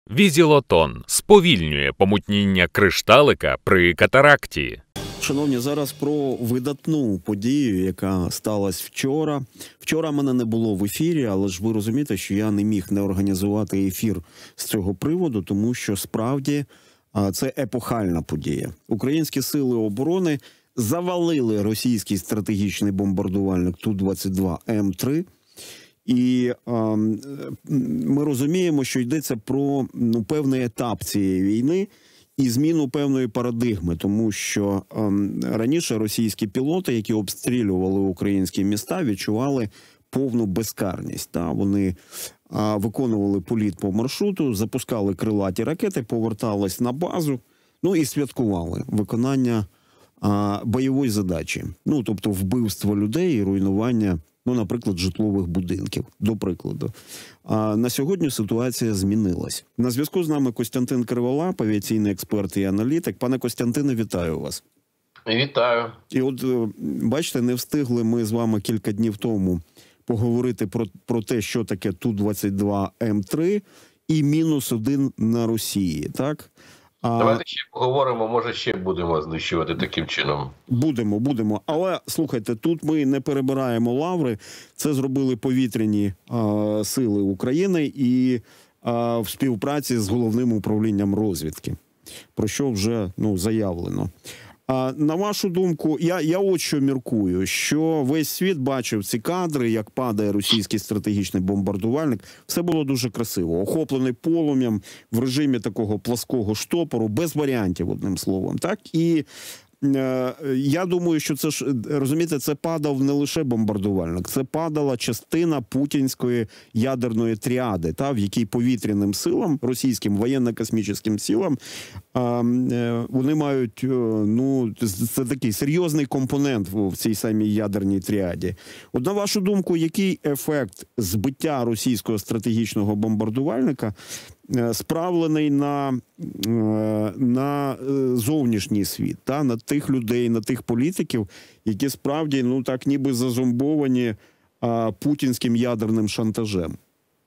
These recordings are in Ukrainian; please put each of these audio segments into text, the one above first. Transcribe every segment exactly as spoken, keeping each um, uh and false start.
Візілотон сповільнює помутніння кришталика при катаракті. Шановні, зараз про видатну подію, яка сталася вчора. Вчора мене не було в ефірі, але ж ви розумієте, що я не міг не організувати ефір з цього приводу, тому що справді це епохальна подія. Українські сили оборони завалили російський стратегічний бомбардувальник Ту двадцять два М три. І е, ми розуміємо, що йдеться про ну, певний етап цієї війни і зміну певної парадигми, тому що е, раніше російські пілоти, які обстрілювали українські міста, відчували повну безкарність. Та? Вони е, виконували політ по маршруту, запускали крилаті ракети, повертались на базу, ну і святкували виконання е, бойової задачі. Ну, тобто вбивство людей і руйнування, ну, наприклад, житлових будинків, до прикладу. А на сьогодні ситуація змінилась. На зв'язку з нами Костянтин Криволап, авіаційний експерт і аналітик. Пане Костянтине, вітаю вас. Вітаю. І от, бачите, не встигли ми з вами кілька днів тому поговорити про, про те, що таке Ту двадцять два М три і мінус один на Росії, так? А... Давайте ще поговоримо, може ще будемо знищувати таким чином. Будемо, будемо. Але, слухайте, тут ми не перебираємо лаври. Це зробили повітряні а, сили України і а, в співпраці з Головним управлінням розвідки, про що вже ну, заявлено. А, на вашу думку, я, я от що міркую, що весь світ бачив ці кадри, як падає російський стратегічний бомбардувальник. Все було дуже красиво, охоплений полум'ям в режимі такого плаского штопору, без варіантів, одним словом. Так? І е, я думаю, що це ж, розумієте, це падав не лише бомбардувальник, це падала частина путінської ядерної тріади, та, в якій повітряним силам, російським воєнно-космічним силам, вони мають, ну, це такий серйозний компонент в цій самій ядерній тріаді. От на вашу думку, який ефект збиття російського стратегічного бомбардувальника справлений на, на зовнішній світ, та, на тих людей, на тих політиків, які справді, ну, так ніби зазомбовані а, путінським ядерним шантажем?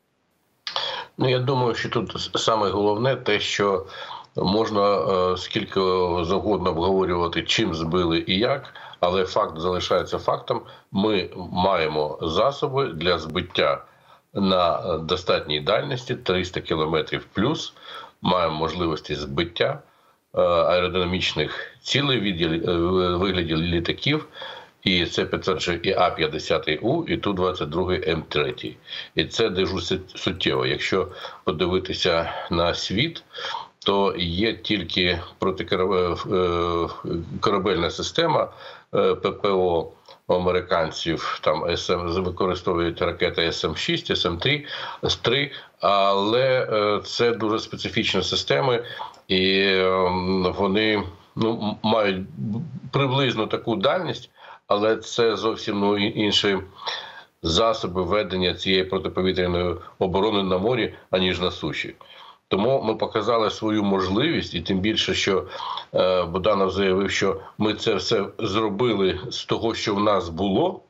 Ну, я думаю, що тут саме головне те, що можна е, скільки завгодно обговорювати, чим збили і як, але факт залишається фактом. Ми маємо засоби для збиття на достатній дальності триста кілометрів плюс, маємо можливості збиття е, аеродинамічних цілей від вигляді літаків, і це підтверджує і А п'ятдесят У, і Ту двадцять два М три. І це дуже суттєво. Якщо подивитися на світ, то є тільки протикорабельна система ППО американців, там СМ, використовують ракети С М шість, С М три, але це дуже специфічні системи, і вони ну, мають приблизно таку дальність, але це зовсім ну, інші засоби ведення цієї протиповітряної оборони на морі, аніж на суші. Тому ми показали свою можливість, і тим більше, що е, Буданов заявив, що ми це все зробили з того, що в нас було,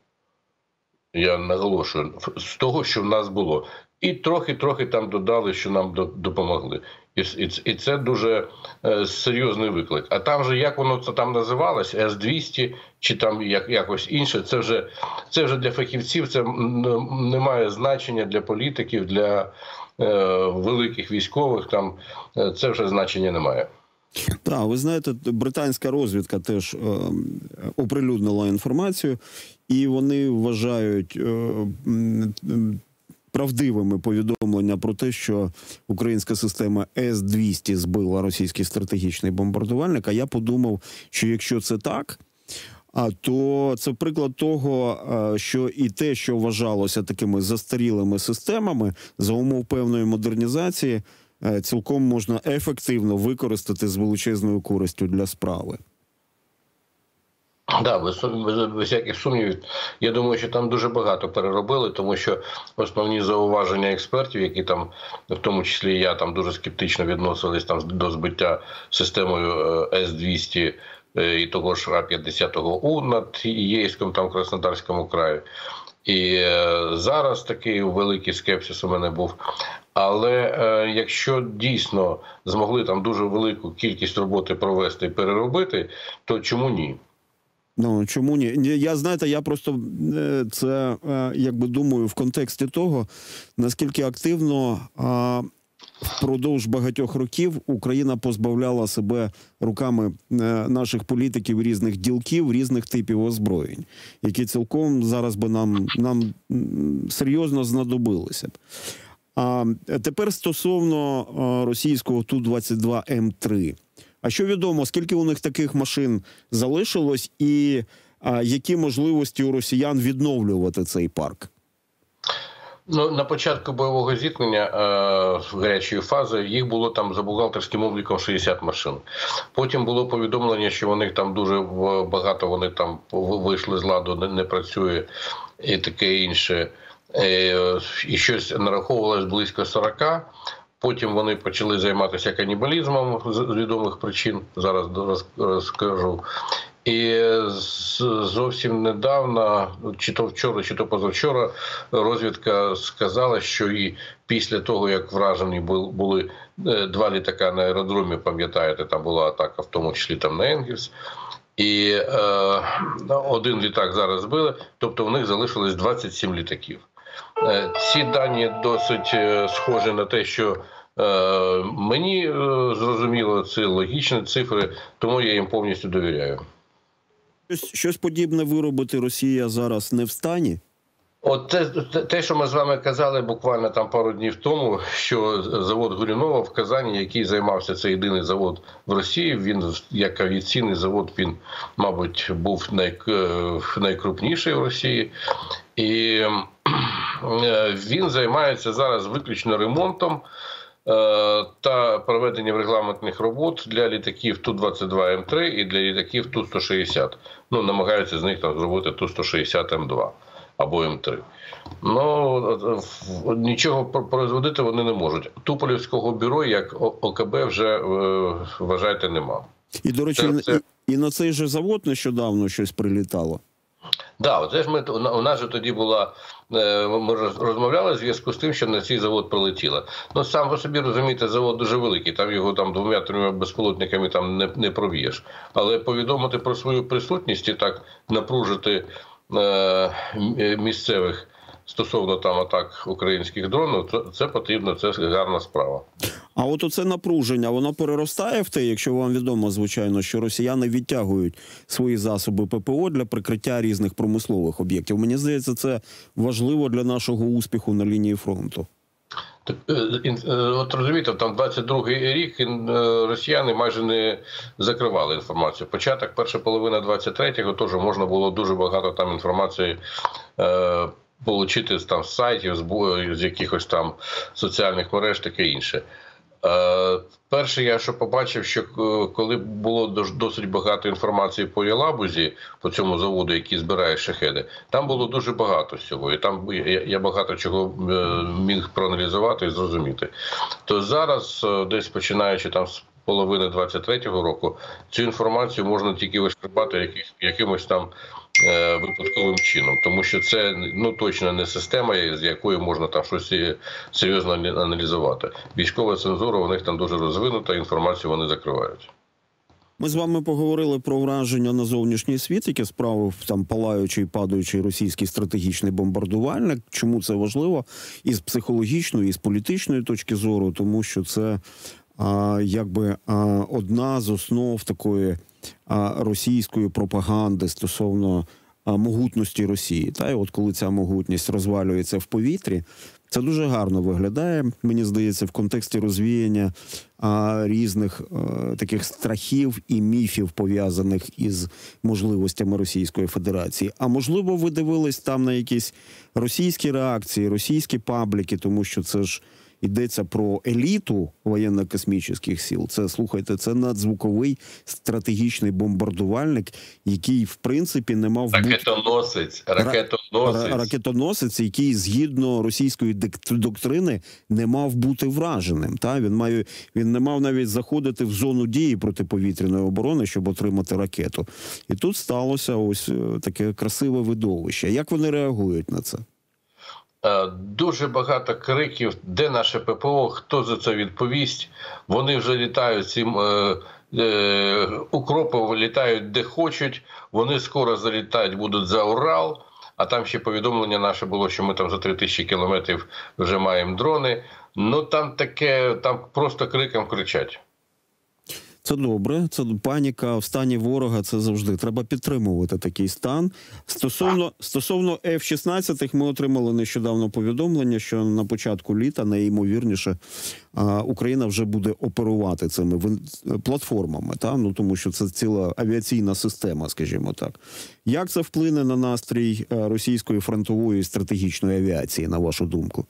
я наголошую, з того, що в нас було. І трохи-трохи там додали, що нам допомогли. І, і, і це дуже е, серйозний виклик. А там же, як воно це там називалось, С двісті чи там як, якось інше, це вже, це вже для фахівців, це не має значення для політиків, для е, великих військових, там е, це вже значення немає. Так, ви знаєте, британська розвідка теж е, оприлюднила інформацію, і вони вважають е, правдивими повідомлення про те, що українська система С двісті збила російський стратегічний бомбардувальник. А я подумав, що якщо це так, а то це приклад того, що і те, що вважалося такими застарілими системами, за умов певної модернізації, цілком можна ефективно використати з величезною користю для справи. Так, да, без, без, без всяких сумнівів. Я думаю, що там дуже багато переробили, тому що основні зауваження експертів, які там, в тому числі я, там дуже скептично відносились там до збиття системою С двісті і того ж А п'ятдесят У над Єйськом, там, Краснодарському краї. І зараз такий великий скепсис у мене був. Але е, якщо дійсно змогли там дуже велику кількість роботи провести і переробити, то чому ні? Ну, чому ні? Я, знаєте, я просто це, якби думаю, в контексті того, наскільки активно а, впродовж багатьох років Україна позбавляла себе руками наших політиків різних ділків, різних типів озброєнь, які цілком зараз би нам, нам серйозно знадобилися б. А тепер стосовно російського Ту двадцять два Ем три. А що відомо, скільки у них таких машин залишилось і а, які можливості у росіян відновлювати цей парк? Ну, на початку бойового зіткнення е, гарячої фази їх було там за бухгалтерським обліком шістдесят машин. Потім було повідомлення, що вони там дуже багато вони там вийшли з ладу, не, не працює і таке інше. Е, і щось нараховувалось близько сорока. Потім вони почали займатися канібалізмом з відомих причин, зараз розкажу. І зовсім недавно, чи то вчора, чи то позавчора, розвідка сказала, що і після того, як вражені були два літака на аеродромі, пам'ятаєте, там була атака, в тому числі там на Енгельс, і е, один літак зараз збили, тобто в них залишилось двадцять сім літаків. Ці дані досить схожі на те, що е, мені е, зрозуміло, це логічні цифри, тому я їм повністю довіряю. Щось, щось подібне виробити Росія зараз не в стані? От те, те, що ми з вами казали буквально там пару днів тому, що завод Горюнова в Казані, який займався, це єдиний завод в Росії, він як авіаційний завод, він, мабуть, був най, найкрупніший в Росії. І він займається зараз виключно ремонтом та проведенням регламентних робот для літаків Ту двадцять два Ем три і для літаків Ту сто шістдесят. Ну, намагаються з них там зробити Ту сто шістдесят Ем два або Ем три. Ну, нічого производити вони не можуть. Туполівського бюро, як О Ка Бе, вже, вважайте, нема. І, до речі, це, це... І, і на цей же завод нещодавно щось прилітало. Так, да, ми, у нас же тоді була, ми розмовляли в зв'язку з тим, що на цей завод прилетіло. Ну, сам ви собі розумієте, завод дуже великий, там його там двома-трьома безпілотниками там не, не проб'єш. Але повідомити про свою присутність і так напружити е, місцевих стосовно там атак українських дронів, це потрібно, це гарна справа. А от оце напруження, воно переростає в те, якщо вам відомо, звичайно, що росіяни відтягують свої засоби Пе Пе О для прикриття різних промислових об'єктів. Мені здається, це важливо для нашого успіху на лінії фронту. От розумієте, там двадцять другий рік росіяни майже не закривали інформацію. Початок, перша половина двадцять третього, теж можна було дуже багато там інформації е, отримати там з сайтів, з, з якихось там соціальних мереж, таке інше. Е, перше, я що побачив, що коли було досить багато інформації по Єлабузі, по цьому заводу, який збирає шахеди, там було дуже багато всього, і там я, я багато чого міг проаналізувати і зрозуміти. То зараз, десь починаючи там з половини двадцять третього року, цю інформацію можна тільки вишкребати якимось, якимось там е, випадковим чином, тому що це, ну, точно не система, з якою можна там щось серйозно аналізувати. Військова цензура у них там дуже розвинута, інформацію вони закривають. Ми з вами поговорили про враження на зовнішній світ, яке справив там палаючий, падаючий російський стратегічний бомбардувальник. Чому це важливо? І з психологічної, і з політичної точки зору, тому що це а, якби а, одна з основ такої а, російської пропаганди стосовно а, могутності Росії. Та, і от коли ця могутність розвалюється в повітрі, це дуже гарно виглядає, мені здається, в контексті розвіяння а, різних а, таких страхів і міфів, пов'язаних із можливостями Російської Федерації. А можливо, ви дивились там на якісь російські реакції, російські пабліки, тому що це ж йдеться про еліту воєнно-космічних сил. Це, слухайте, це надзвуковий стратегічний бомбардувальник, який, в принципі, не мав бути... Ракетоносець, ракетоносець. Ракетоносець, який, згідно російської доктрини, не мав бути враженим. Та? Він, має... Він не мав навіть заходити в зону дії протиповітряної оборони, щоб отримати ракету. І тут сталося ось таке красиве видовище. Як вони реагують на це? Дуже багато криків, де наше ППО, хто за це відповість. Вони вже літають цим е, е, укропом, літають де хочуть. Вони скоро залітають, будуть за Урал. А там ще повідомлення наше було, що ми там за три тисячі кілометрів вже маємо дрони. Ну там таке, там просто криком кричать. Це добре, це паніка в стані ворога, це завжди. Треба підтримувати такий стан. Стосовно, стосовно еф шістнадцять, ми отримали нещодавно повідомлення, що на початку літа, найімовірніше, Україна вже буде оперувати цими платформами, та? Ну, тому що це ціла авіаційна система, скажімо так. Як це вплине на настрій російської фронтової стратегічної авіації, на вашу думку?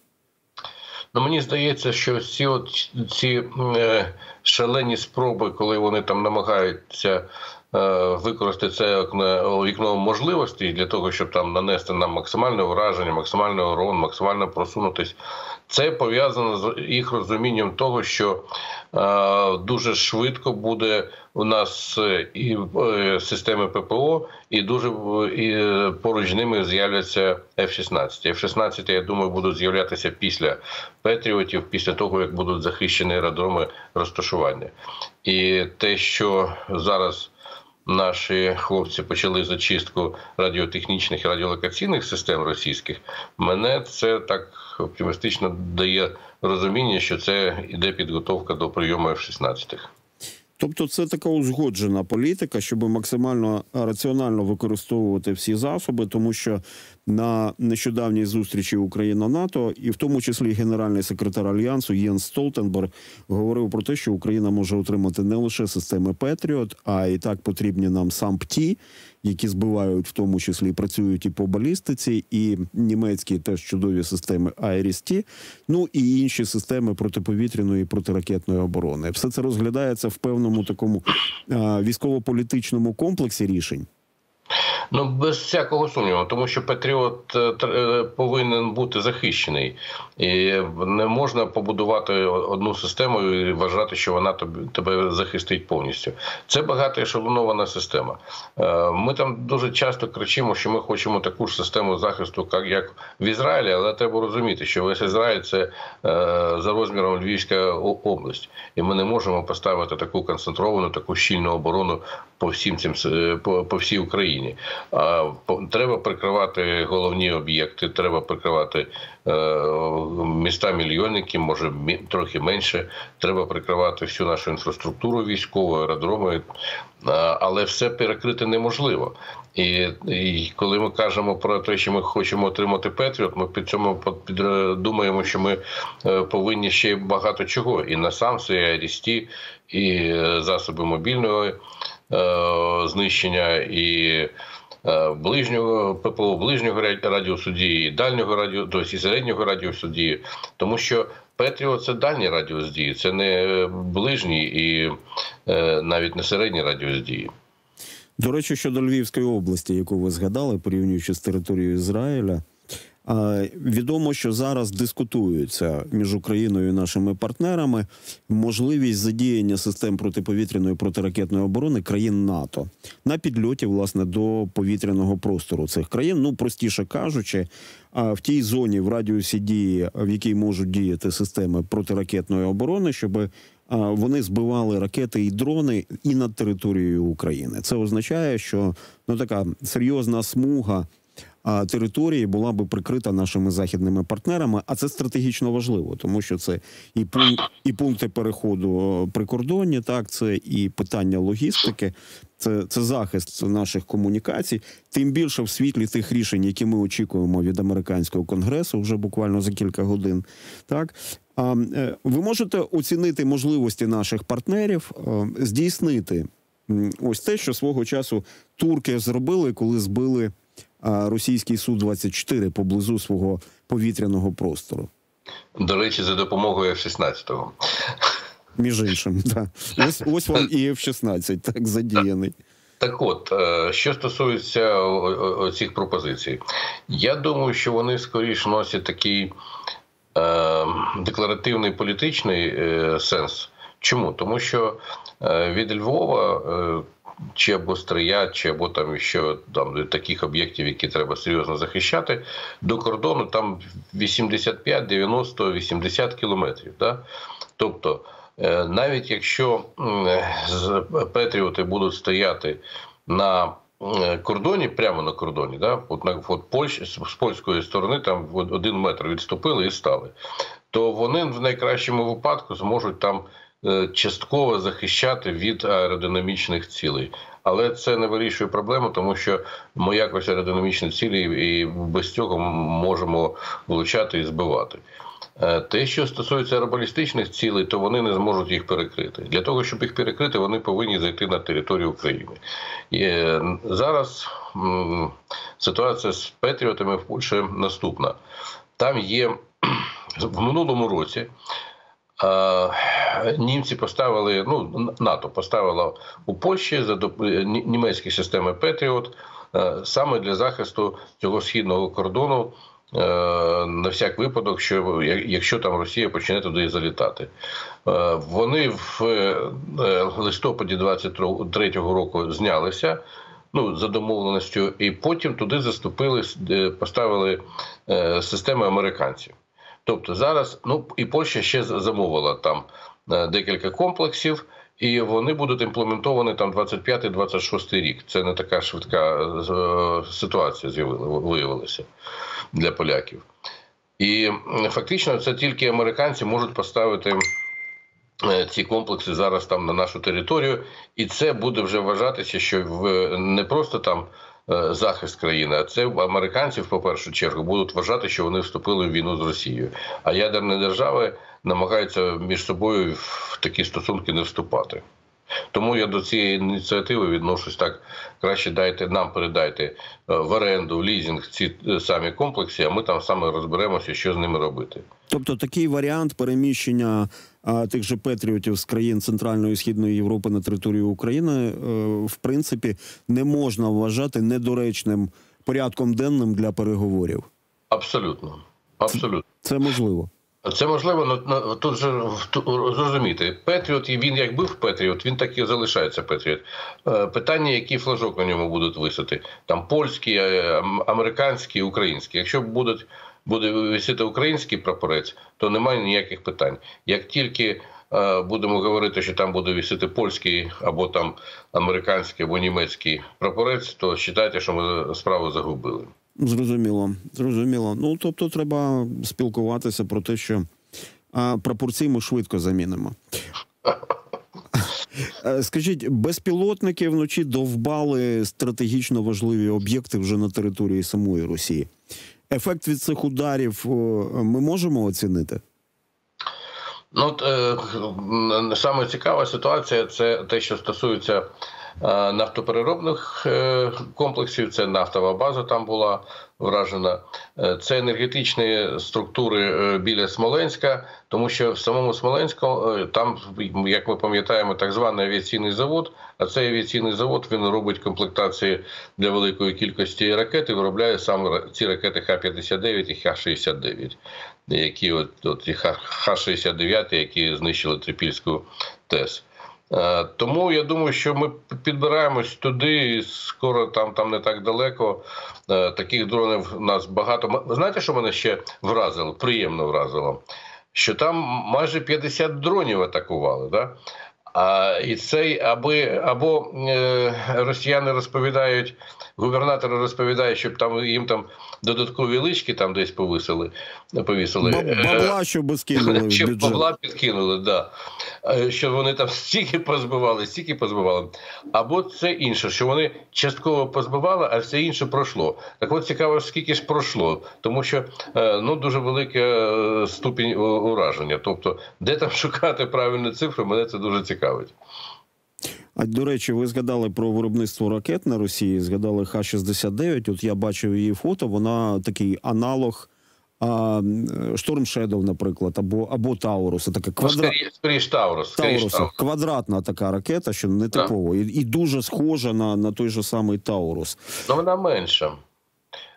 Ну, мені здається, що всі от ці е, шалені спроби, коли вони там намагаються е, використати це вікно, вікно можливостей для того, щоб там нанести нам максимальне ураження, максимальний урон, максимально просунутись, це пов'язано з їх розумінням того, що е, дуже швидко буде у нас і е, системи ППО, і дуже і поруч з ними з'являться еф шістнадцять. еф шістнадцять, я думаю, будуть з'являтися після Петріотів, після того, як будуть захищені аеродроми розташування. І те, що зараз наші хлопці почали зачистку радіотехнічних і радіолокаційних систем російських, мене це так оптимістично дає розуміння, що це йде підготовка до прийому еф шістнадцять. Тобто це така узгоджена політика, щоб максимально раціонально використовувати всі засоби, тому що на нещодавній зустрічі Україна-НАТО, і в тому числі генеральний секретар Альянсу Єнс Столтенберг говорив про те, що Україна може отримати не лише системи Петріот, а і так потрібні нам САМП-Ті, які збивають, в тому числі працюють і по балістиці, і німецькі теж чудові системи Айріс-Ті, ну і інші системи протиповітряної і протиракетної оборони. Все це розглядається в певному такому а, військово-політичному комплексі рішень. Ну, без всякого сумніву, тому що Патріот повинен бути захищений. І не можна побудувати одну систему і вважати, що вона тебе захистить повністю. Це багатоешелонована система. Ми там дуже часто кричимо, що ми хочемо таку ж систему захисту, як в Ізраїлі, але треба розуміти, що весь Ізраїль – це за розміром Львівська область. І ми не можемо поставити таку концентровану, таку щільну оборону по всім цим, по, по всій Україні. Треба прикривати головні об'єкти, треба прикривати міста-мільйонники, може трохи менше, треба прикривати всю нашу інфраструктуру військову, аеродроми, але все перекрити неможливо. І, і коли ми кажемо про те, що ми хочемо отримати Петріот, ми під цьому думаємо, що ми повинні ще багато чого. І насамс, і Айріс-Ті, і засоби мобільного знищення, і ближнього ППО, ближнього радіусу дії, і дальнього радіусу, тобто і середнього радіусу дії, тому що Петріот – це дальній радіус дії, це не ближній і навіть не середній радіус дії. До речі, щодо Львівської області, яку ви згадали, порівнюючи з територією Ізраїля, відомо, що зараз дискутується між Україною і нашими партнерами можливість задіяння систем протиповітряної і протиракетної оборони країн НАТО на підльоті, власне, до повітряного простору цих країн. Ну, простіше кажучи, в тій зоні, в радіусі дії, в якій можуть діяти системи протиракетної оборони, щоб вони збивали ракети і дрони і над територією України. Це означає, що ну, така серйозна смуга а території була би прикрита нашими західними партнерами, а це стратегічно важливо, тому що це і, пункт, і пункти переходу прикордонні, так, це і питання логістики, це, це захист наших комунікацій, тим більше в світлі тих рішень, які ми очікуємо від американського конгресу вже буквально за кілька годин. Так? А ви можете оцінити можливості наших партнерів здійснити ось те, що свого часу турки зробили, коли збили російський Су двадцять чотири поблизу свого повітряного простору. До речі, за допомогою еф шістнадцять. Між іншим, так. Ось, ось вам і еф шістнадцять, так, задіяний. Так от, що стосується цих пропозицій. Я думаю, що вони скоріш носять такий е, декларативний політичний е, сенс. Чому? Тому що від Львова чи або Стрия, чи або там ще там таких об'єктів, які треба серйозно захищати, до кордону там вісімдесят п'ять, дев'яносто, вісімдесят кілометрів. Да? Тобто, навіть якщо патріоти будуть стояти на кордоні, прямо на кордоні, да? От, от Польщ, з польської сторони там один метр відступили і стали, то вони в найкращому випадку зможуть там частково захищати від аеродинамічних цілей. Але це не вирішує проблему, тому що ми якось аеродинамічні цілі і без цього можемо влучати і збивати. Те, що стосується аеробалістичних цілей, то вони не зможуть їх перекрити. Для того, щоб їх перекрити, вони повинні зайти на територію України. І зараз м, ситуація з патріотами в Польщі наступна. Там є в минулому році німці поставили, ну, НАТО поставило у Польщі за німецькі системи Петріот саме для захисту цього східного кордону, на всяк випадок, що якщо там Росія почне туди залітати. Вони в листопаді двадцять третього року знялися, ну, за домовленістю, і потім туди заступили, поставили системи американців. Тобто зараз, ну, і Польща ще замовила там декілька комплексів, і вони будуть імплементовані там двадцять п'ятий - двадцять шостий рік. Це не така швидка ситуація виявилася для поляків. І фактично це тільки американці можуть поставити ці комплекси зараз там на нашу територію, і це буде вже вважатися, що не просто там захист країни, а це американців, по першу чергу, будуть вважати, що вони вступили в війну з Росією. А ядерні держави намагаються між собою в такі стосунки не вступати. Тому я до цієї ініціативи відношусь так: краще дайте нам, передайте в оренду, в лізинг ці самі комплекси, а ми там саме розберемося, що з ними робити. Тобто такий варіант переміщення а, тих же патріотів з країн Центральної і Східної Європи на територію України, е, в принципі, не можна вважати недоречним порядком денним для переговорів? Абсолютно. Абсолютно. Це можливо. Це можливо, але тут же зрозуміти, Петріот, він як був Петріот, він так і залишається Петріот. Питання, який флажок на ньому будуть висити, там польський, американський, український. Якщо будуть, буде висіти український прапорець, то немає ніяких питань. Як тільки будемо говорити, що там буде висіти польський або там американський або німецький прапорець, то вважайте, що ми справу загубили. Зрозуміло, зрозуміло. Ну, тобто треба спілкуватися про те, що а, прапорці ми швидко замінимо. Скажіть, безпілотники вночі довбали стратегічно важливі об'єкти вже на території самої Росії. Ефект від цих ударів ми можемо оцінити? Ну, е, саме цікава ситуація – це те, що стосується нафтопереробних комплексів, це нафтова база там була вражена, це енергетичні структури біля Смоленська, тому що в самому Смоленську там, як ми пам'ятаємо, так званий авіаційний завод, а цей авіаційний завод, він робить комплектації для великої кількості ракет і виробляє саме ці ракети Х п'ятдесят дев'ять і Х шістдесят дев'ять, які от, от Х шістдесят дев'ять, які знищили Трипільську ТЕС. Тому я думаю, що ми підбираємось туди, і скоро там, там не так далеко. Таких дронів у нас багато. Ви знаєте, що мене ще вразило, приємно вразило? Що там майже п'ятдесят дронів атакували, да? А, і цей, аби, або е, росіяни розповідають, губернатори розповідають, щоб там їм там додаткові лички там десь повисили, повісили. Бабла, щоб скинули в бюджет. Щоб бабла підкинули, да. Що вони там стільки позбивали, стільки позбивали. Або це інше, що вони частково позбивали, а все інше пройшло. Так от цікаво, скільки ж пройшло. Тому що ну, дуже велика ступінь ураження. Тобто, де там шукати правильні цифри, мене це дуже цікавить. А, до речі, ви згадали про виробництво ракет на Росії, згадали Х шістдесят дев'ять, от я бачив її фото, вона такий аналог а, Storm Shadow, наприклад, або, або Тауруса. Така квадра... Скоріш Таурус. Тауруса. Квадратна така ракета, що не типова, і, і дуже схожа на, на той же самий Таурус. Ну, вона менша.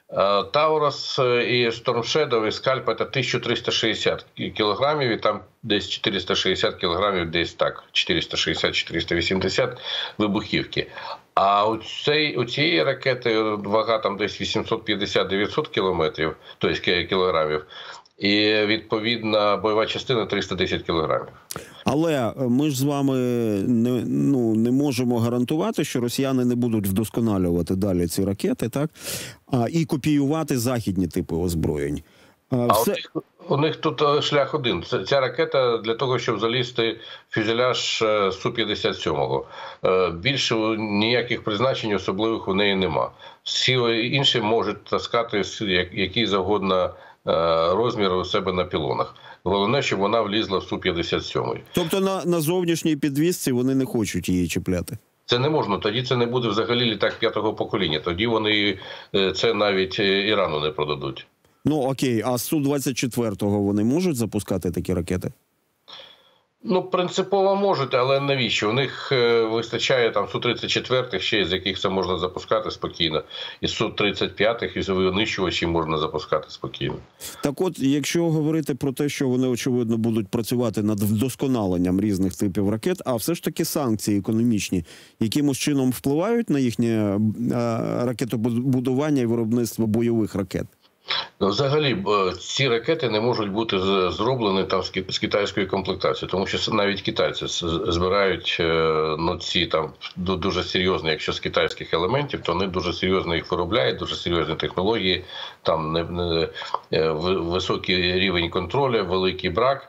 Таурус і Storm Shadow і Скальп – це тисяча триста шістдесят кілограмів, і там десь чотириста шістдесят кілограмів, десь так, чотириста шістдесят - чотириста вісімдесят вибухівки. А у, цей, у цієї ракети вага там десь вісімсот п'ятдесят - дев'ятсот кілометрів, тобто кілограмів, і відповідна бойова частина триста десять кілограмів. Але ми ж з вами не, ну, не можемо гарантувати, що росіяни не будуть вдосконалювати далі ці ракети, так? А, і копіювати західні типи озброєнь. А Все... у, них, у них тут шлях один. Ця ракета для того, щоб залізти в фюзеляж Су п'ятдесят сім. Більше ніяких призначень особливих у неї нема. Всі інші можуть таскати який завгодно розмір у себе на пілонах. Головне, щоб вона влізла в Су п'ятдесят сім. Тобто на, на зовнішній підвісці вони не хочуть її чіпляти? Це не можна. Тоді це не буде взагалі літак п'ятого покоління. Тоді вони це навіть Ірану не продадуть. Ну окей, а з Су двадцять чотири вони можуть запускати такі ракети? Ну, принципово можуть, але навіщо? У них вистачає там Су тридцять чотири, ще з яких це можна запускати спокійно. І Су тридцять п'ять, і винищувачі можна запускати спокійно. Так от, якщо говорити про те, що вони, очевидно, будуть працювати над вдосконаленням різних типів ракет, а все ж таки санкції економічні, якимось чином впливають на їхнє ракетобудування і виробництво бойових ракет? Взагалі, ці ракети не можуть бути зроблені там з китайської комплектації, тому що навіть китайці збирають ну, ці там дуже серйозні, якщо з китайських елементів, то вони дуже серйозно їх виробляють, дуже серйозні технології, там не, не, високий рівень контролю, великий брак,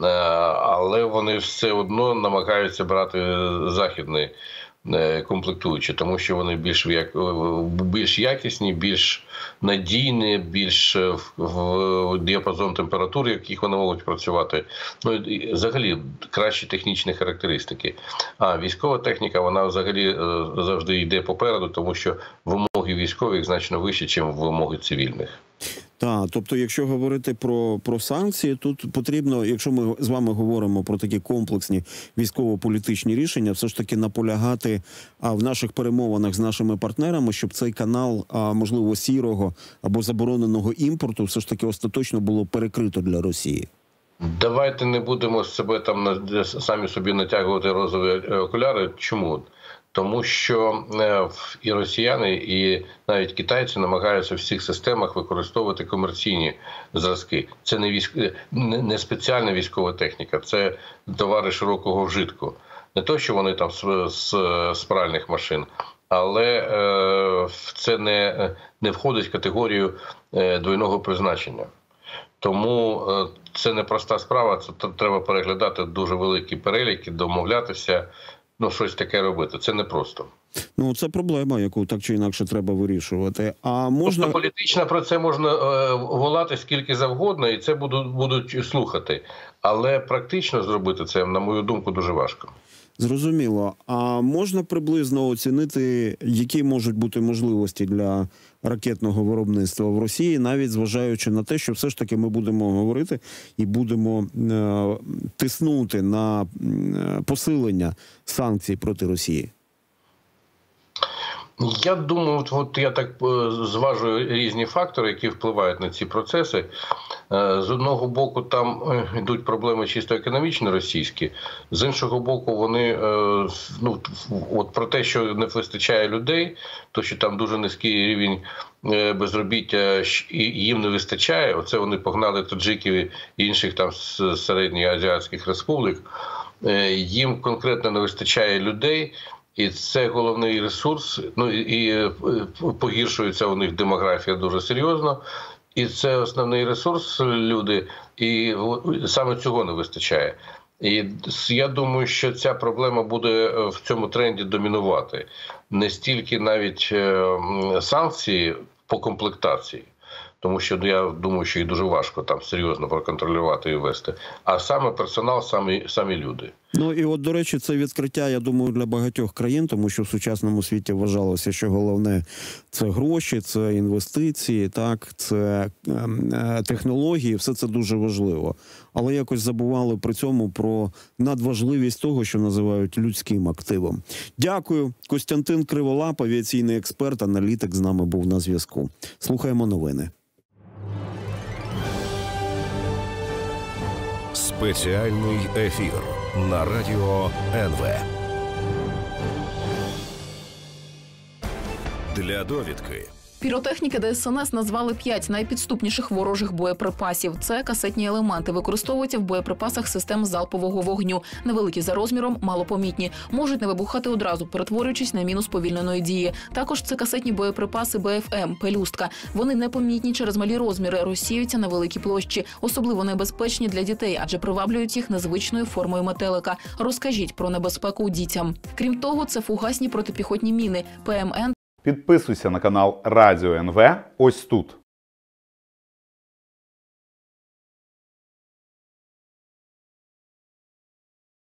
але вони все одно намагаються брати західний комплектуючі, тому що вони більш, більш якісні, більш надійні, більш в діапазон температур, яких вони можуть працювати. Ну, і взагалі, кращі технічні характеристики. А військова техніка, вона взагалі завжди йде попереду, тому що вимоги військових значно вищі, ніж вимоги цивільних. Так, тобто, якщо говорити про, про санкції, тут потрібно, якщо ми з вами говоримо про такі комплексні військово-політичні рішення, все ж таки наполягати а, в наших перемовинах з нашими партнерами, щоб цей канал, а, можливо, сірого або забороненого імпорту все ж таки остаточно було перекрито для Росії. Давайте не будемо себе там самі собі натягувати розові окуляри. Чому? Тому що і росіяни, і навіть китайці намагаються в всіх системах використовувати комерційні зразки. Це не, військ... не спеціальна військова техніка, це товари широкого вжитку. Не то, що вони там з, з, з пральних машин, але е, це не, не входить в категорію е, двойного призначення. Тому е, це не проста справа, це треба переглядати дуже великі переліки, домовлятися. Ну, щось таке робити. Це непросто. Ну, це проблема, яку так чи інакше треба вирішувати. А можна... Просто політично про це можна е, волати скільки завгодно, і це будуть, будуть слухати. Але практично зробити це, на мою думку, дуже важко. Зрозуміло. А можна приблизно оцінити, які можуть бути можливості для ракетного виробництва в Росії, навіть зважаючи на те, що все ж таки ми будемо говорити і будемо е, тиснути на е, посилення санкцій проти Росії? Я думаю, от, от я так зважую різні фактори, які впливають на ці процеси. З одного боку, там йдуть проблеми чисто економічні російські, з іншого боку, вони, ну, от про те, що не вистачає людей, то, що там дуже низький рівень безробіття і їм не вистачає, оце вони погнали таджиків і інших там середньоазіатських республік, їм конкретно не вистачає людей. І це головний ресурс, ну і погіршується у них демографія дуже серйозно. І це основний ресурс, люди, і саме цього не вистачає. І я думаю, що ця проблема буде в цьому тренді домінувати. Не стільки навіть санкції по комплектації, тому що я думаю, що їх дуже важко там серйозно проконтролювати і вести, а саме персонал, самі, самі люди. Ну і от, до речі, це відкриття, я думаю, для багатьох країн, тому що в сучасному світі вважалося, що головне – це гроші, це інвестиції, так, це е, технології, все це дуже важливо. Але якось забували при цьому про надважливість того, що називають людським активом. Дякую. Костянтин Криволап, авіаційний експерт, аналітик, з нами був на зв'язку. Слухаємо новини. Спеціальний ефір на радіо ен ве. Для довідки. Піротехніки Де Ес Ен Ес назвали п'ять найпідступніших ворожих боєприпасів. Це касетні елементи, використовуються в боєприпасах систем залпового вогню. Невеликі за розміром, малопомітні. Можуть не вибухати одразу, перетворюючись на міну сповільненої дії. Також це касетні боєприпаси Бе Еф Ем, пелюстка. Вони непомітні через малі розміри, розсіюються на великій площі. Особливо небезпечні для дітей, адже приваблюють їх незвичною формою метелика. Розкажіть про небезпеку дітям. Крім того, це фугасні протипіхотні міни Пе Ем Ен. Підписуйся на канал Радіо ен ве ось тут.